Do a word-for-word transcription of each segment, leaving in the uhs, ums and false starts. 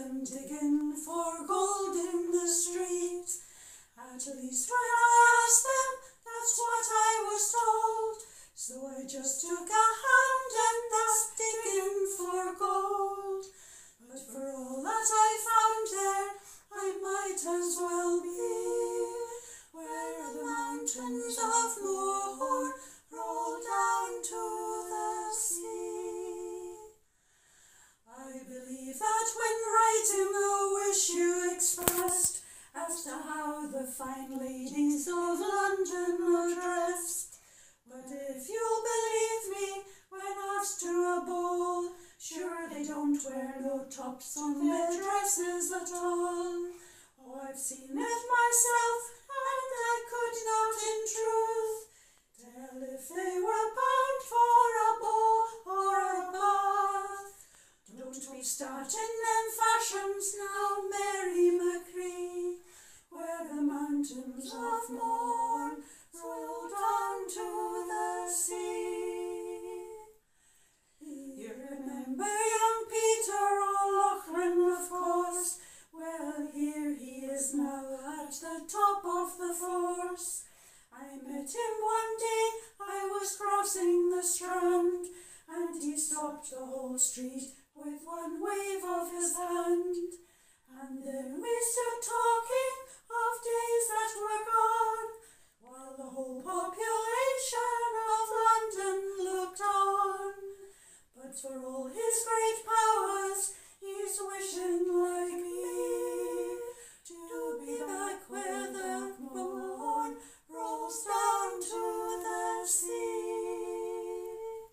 them digging for gold in the street. At least when I asked them, that's what I was told. So I just took a hand and that's digging for gold. But for all that I found there, I might as well be where the mountains of Mourne roll down to the sea. I believe that when writing a wish you expressed as to how the fine ladies of London are dressed. But if you'll believe me, when asked to a ball, sure they don't wear no tops on their dresses at all. Oh, I've seen it myself, and I could not in truth tell if they were bound for a ball or a bath. Don't be starting them fashions now, Mary Macree, where the mountains of Mourne roll down to the sea. You remember young Peter O'Loughlin, of course. Well, here he is now at the top of the force. I met him one day, I was crossing the Strand, and he stopped the whole street with one wave of his hand. And then we stood talking of days that were gone, while the whole population of London looked on. But for all his great powers, he's wishing like me to be back where the Mourne rolls down to the sea.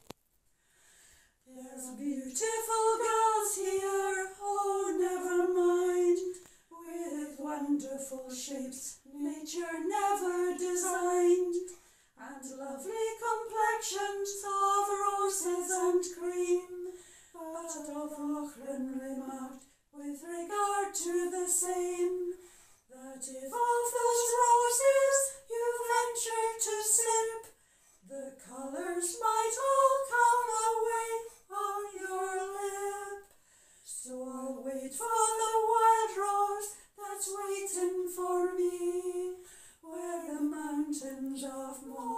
There's beautiful girls here, oh never mind, with wonderful shapes nature never designed, and lovely complexions of roses and cream. But O'Loughlin remarked, with regard to the same, that if of those roses you ventured to sip, the colours might all come away on your lip. So I'll wait for the wild rose that's waiting for me, where the mountains of Mourne